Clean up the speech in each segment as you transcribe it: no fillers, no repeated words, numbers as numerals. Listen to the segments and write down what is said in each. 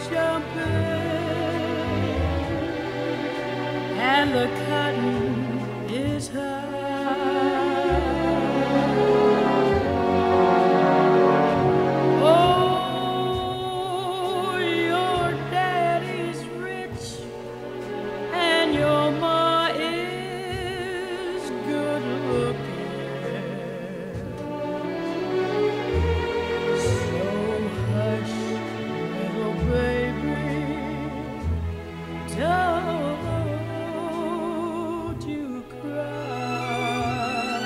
jumping, and the cotton is high. Oh, your daddy's rich, and your ma is good looking. So hush, little baby, don't you cry.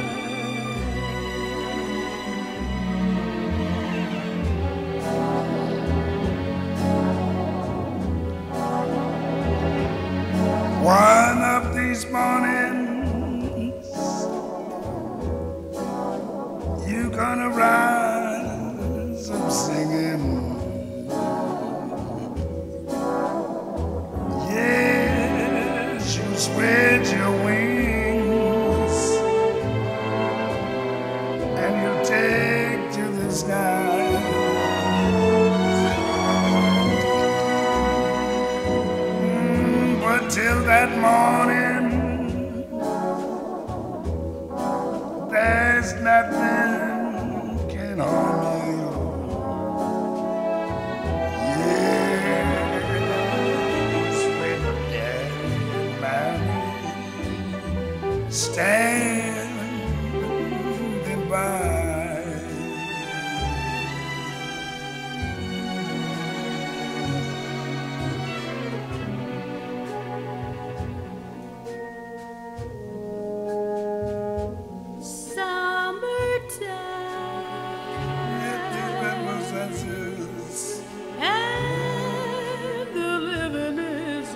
One of these mornings, you're gonna rise up singing. Yes, you spread your wings and you take to the sky. But till that morning, there's nothing can harm you. Yes, with daddy and mommy standing by. And the living is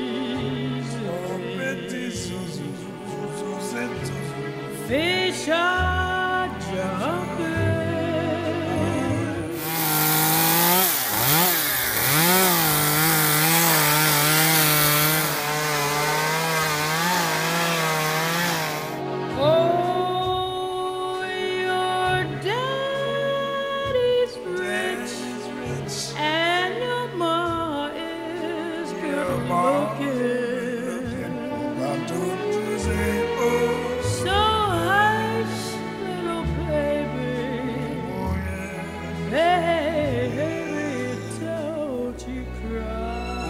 easy. Fish are jumping. Oh, your daddy's rich, and your ma is good looking. So hush, little baby, baby, don't you cry.